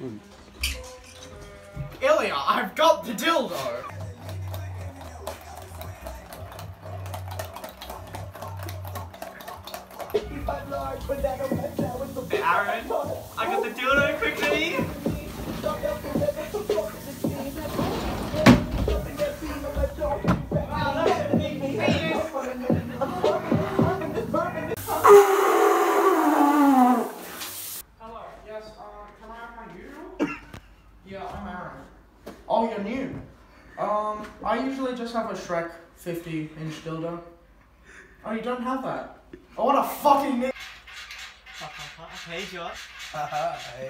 Ilya, I've got the dildo! Aaron, I got the dildo quickly! Hello, yes, can I have my usual? Yeah, I'm Aaron. Oh, you're new? I usually just have a Shrek 50-inch dildo. Oh, you don't have that? Oh, what a fucking nigga! Hey, Josh. Hey.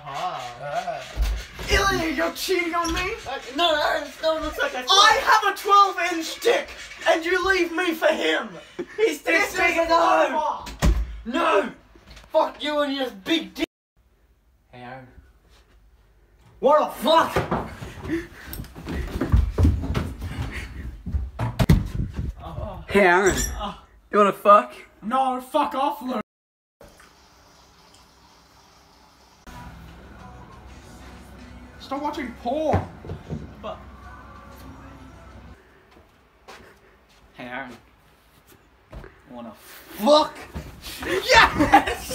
Ilya, you're cheating on me? No, Aaron, no, it looks like I have a 12-inch dick, and you leave me for him! He's This is bigger, no! No! Fuck you and your big dick! Hey, Aaron. What the fuck? Hey Aaron, you wanna fuck? No, fuck off, Luke. Stop watching porn. But... Hey, Aaron. Wanna fuck? Yes!